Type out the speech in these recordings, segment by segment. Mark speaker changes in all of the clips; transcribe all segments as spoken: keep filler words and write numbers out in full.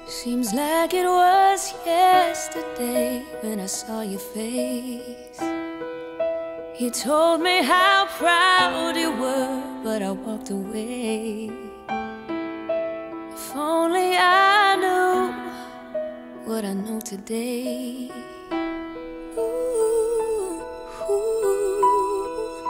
Speaker 1: Seems like it was yesterday when I saw your face. You told me how proud you were, but I walked away. If only I knew what I know today. Ooh, ooh.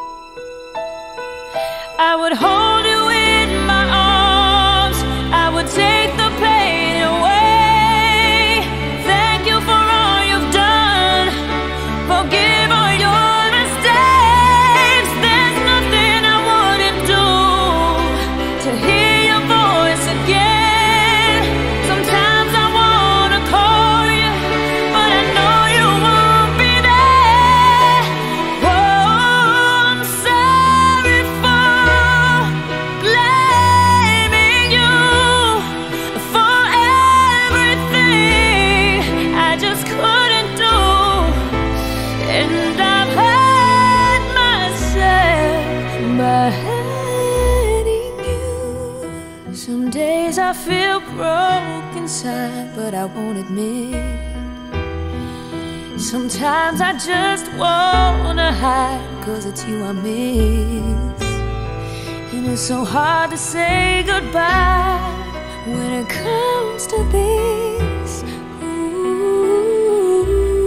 Speaker 1: I would hold you in my arms, I would take the pain away. Thank you for all you've done, forgive all your mistakes. There's nothing I wouldn't do to hear your voice again. Sometimes I wanna call you, but I know you won't be there. Oh, I'm sorry for blaming you for everything I just couldn't do. And I've hurt myself by hurting you. Some days I feel broke inside, but I won't admit. Sometimes I just wanna hide, cause it's you I miss. And it's so hard to say goodbye when it comes to this. Ooh,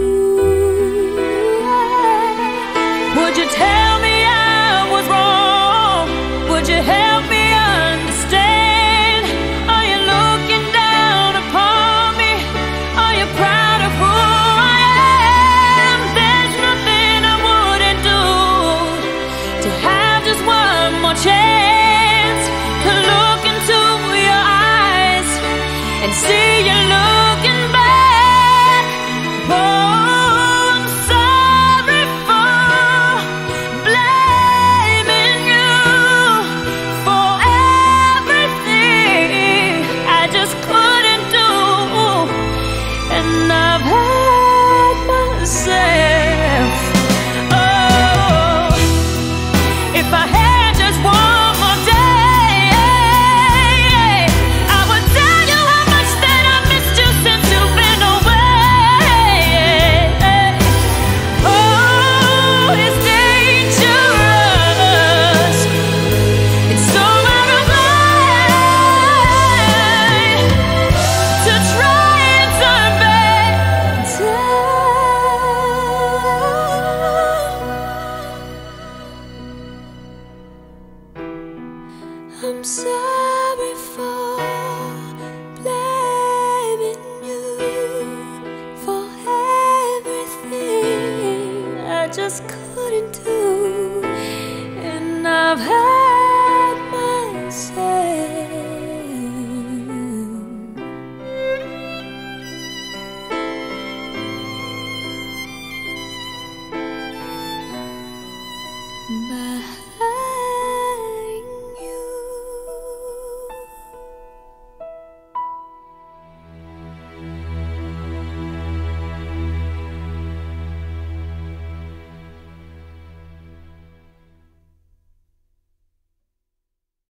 Speaker 1: would you tell me I was wrong? Would you help me understand? Are you looking down upon me? Are you proud of who I am? There's nothing I wouldn't do to have just one more chance to look into your eyes and see you looking back. Oh, I'm sorry for blaming you for everything I just couldn't do. And I've hurt myself. Oh, if I had just one more day, I would tell you how much that I missed you since you've been away. Oh, it's dangerous. It's so out of line to try and turn back time. I'm sorry for blaming you for everything I just couldn't do. And I've hurt myself by